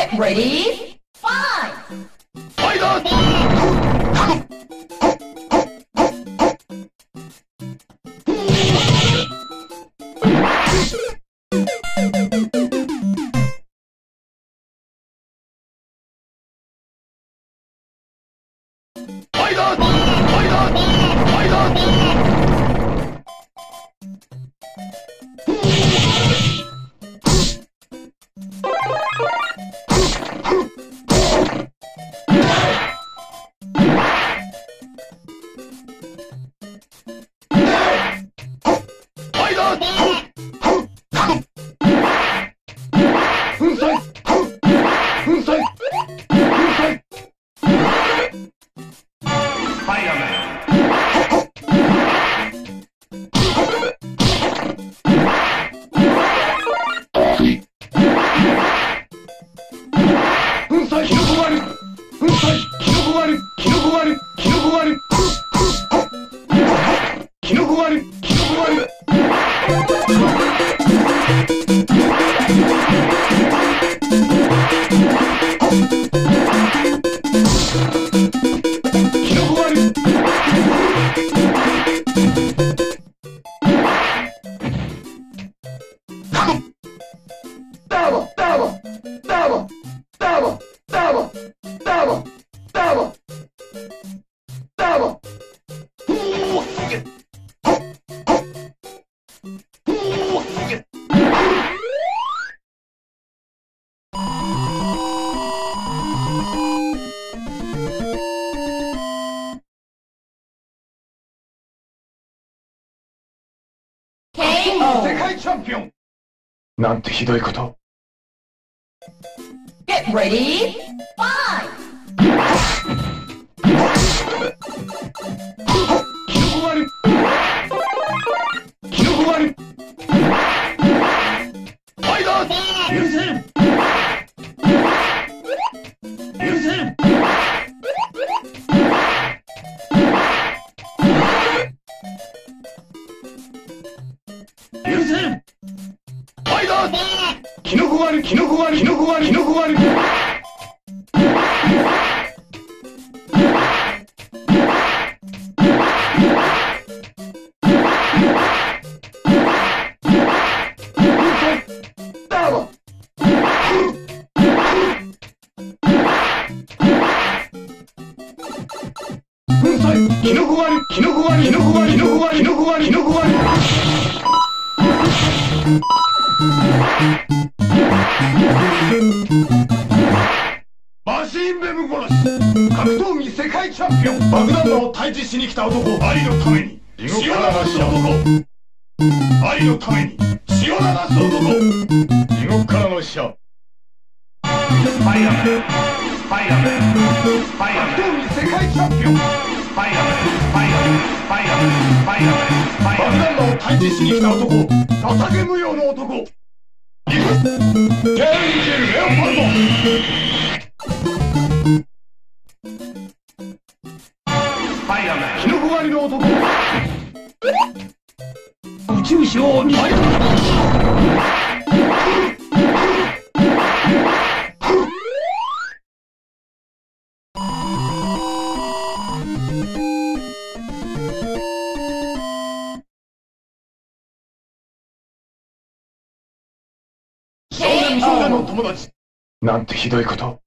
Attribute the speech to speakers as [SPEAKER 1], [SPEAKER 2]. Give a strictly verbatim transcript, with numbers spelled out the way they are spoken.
[SPEAKER 1] Get ready, fight!
[SPEAKER 2] Fight on! Fight on! Fight on! Fight on!世界チャンピオンなんてひどいこと。
[SPEAKER 1] Get ready, fight!
[SPEAKER 2] キノコ狩りキノコ狩りファイターズ許せん許せん許せんファイターズキノコ狩りキノコ狩りキノコ狩りキノコ狩りキノコ狩りキノコ狩りキノコ狩りキノコ狩りキノコ狩りキノコ狩りマシンベム殺し格闘技世界チャンピオン爆弾魔を退治しに来た男アリのために血を流す男アリのために血を流す男地獄からの使者ファイアメンファイアメンファイアメン格闘技世界チャンピオンファイアメンファイアメンファイアメンファイアメン爆弾魔を退治しに来た男捧げ無用の男行くチェンジレオパルドファイアメンキノコ狩りの男宇宙賞にファイアメン少年少年の友達なんてひどいこと。